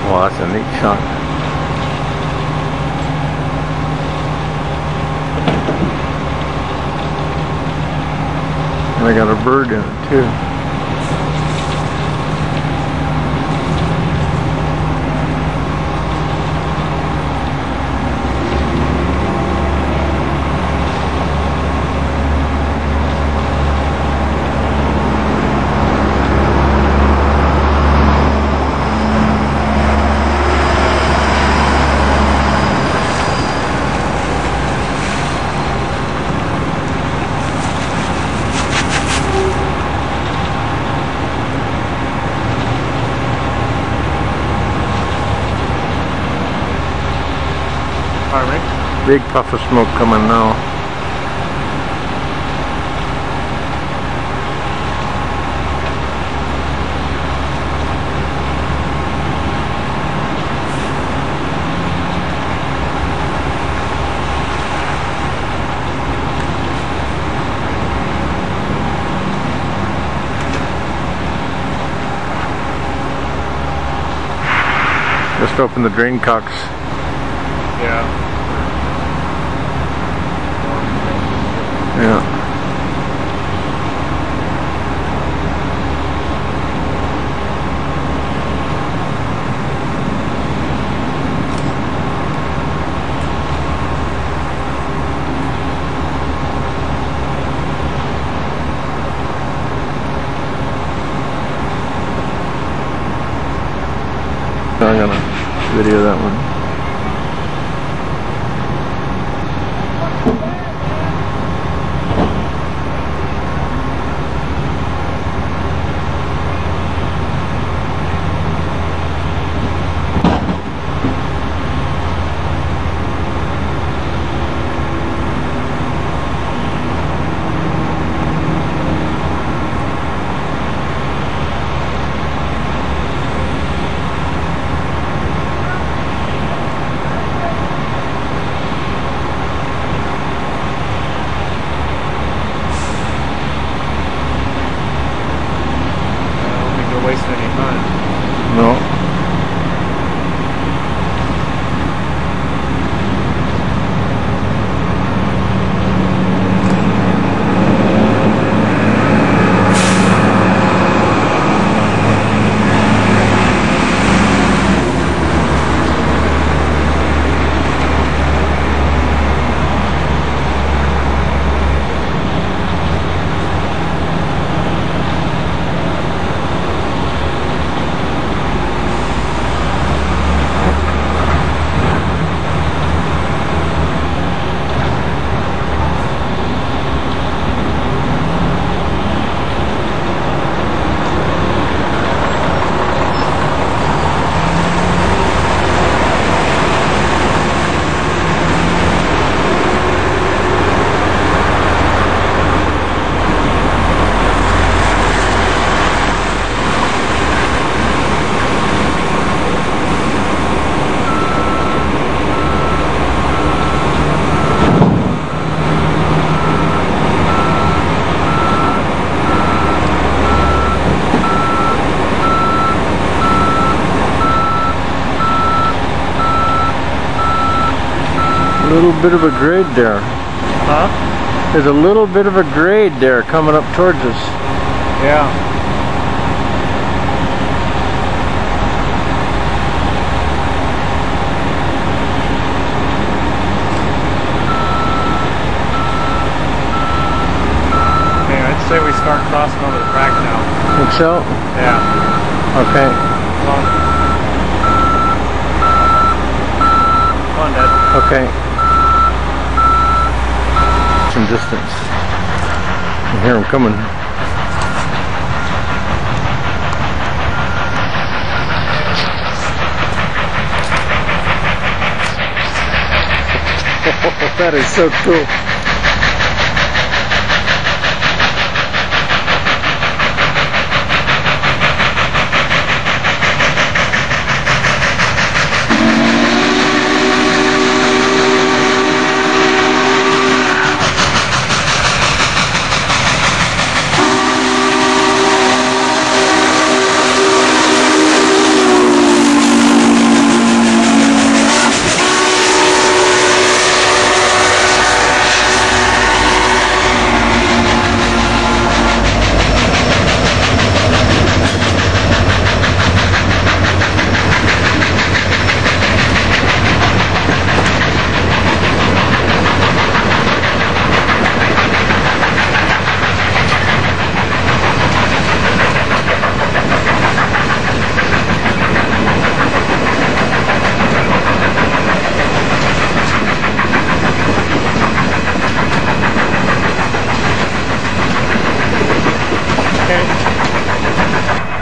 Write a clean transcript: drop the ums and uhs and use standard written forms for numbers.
Wow, that's a neat shot. And I got a bird in it too. Big puff of smoke coming now. Just open the drain cocks. Yeah. Yeah. I'm gonna video that one. Wasting any time. No. A little bit of a grade there. Huh? There's a little bit of a grade there coming up towards us. Yeah. Okay, I'd say we start crossing over the track now. Think so? Yeah. Okay. Come on, Dad. Okay. Some distance. I hear them coming. That is so cool. Okay.